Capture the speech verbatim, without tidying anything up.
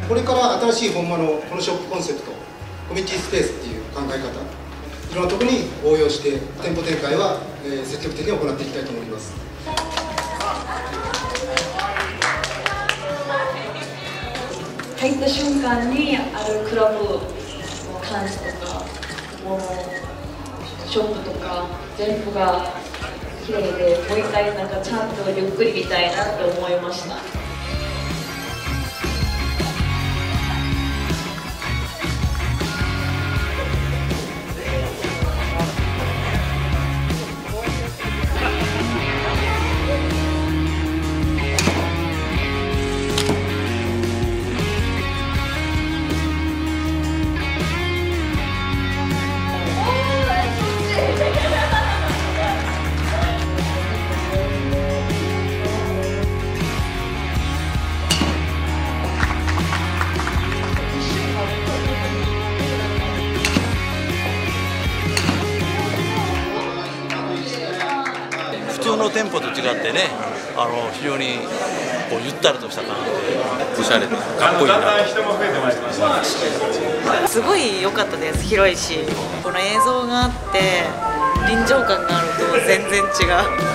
これから新しい本間のこのショップコンセプト、コミュニティスペースっていう考え方、いろんなところに応用して店舗展開は、えー、積極的に行っていきたいと思います。 入った瞬間にあるクラブの感じとか、もうショップとか全部が綺麗で、もう一回なんかちゃんとゆっくり見たいなって思いました。 普通の店舗と違ってね、あの非常にこうゆったりとした感じでおしゃれでかっこいいな。 すごい良かったです。広いし、この映像があって臨場感があると全然違う。